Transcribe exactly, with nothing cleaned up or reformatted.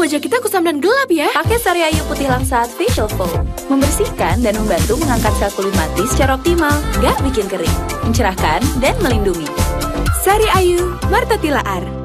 wajah kita kusam dan gelap ya. Pakai Sari Ayu Putih Langsat Facial Foam. Membersihkan dan membantu mengangkat sel kulit mati secara optimal. Gak bikin kering, mencerahkan dan melindungi. Sari Ayu, Marta Tilaar.